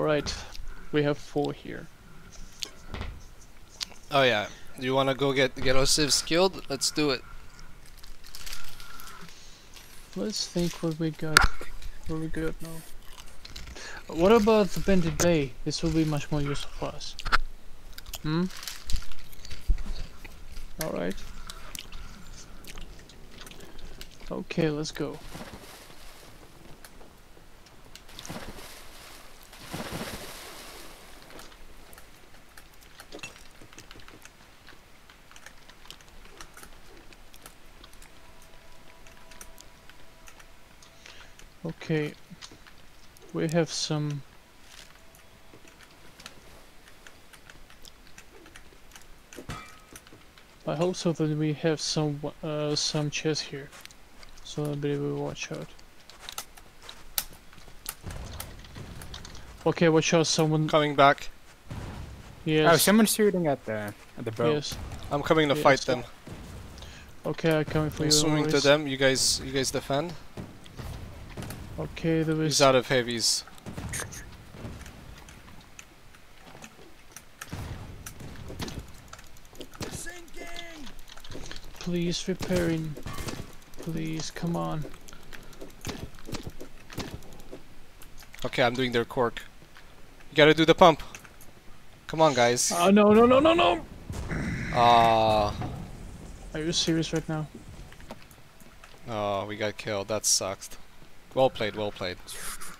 Alright, we have 4 here. Oh yeah. Do you wanna go get our civs killed? Let's do it. Let's think what we got. What we got now. What about the Bandit Bay? This will be much more useful for us. Hmm? Alright. Okay, let's go. Okay, we have some. I hope so that we have some chests here, so nobody will watch out. Okay, watch out! Someone. Coming back. Yes. Oh, someone's shooting at the boat. Yes. I'm coming to Yes. fight them. Okay, I'm coming for I'm you. swimming to always. them. You guys defend. Okay, there He's is. out of heavies. Please repairing. Please, come on. Okay, I'm doing their cork. You gotta do the pump. Come on, guys. Oh no no no no no! Ah. Are you serious right now? Oh, we got killed. That sucks. Well played, well played.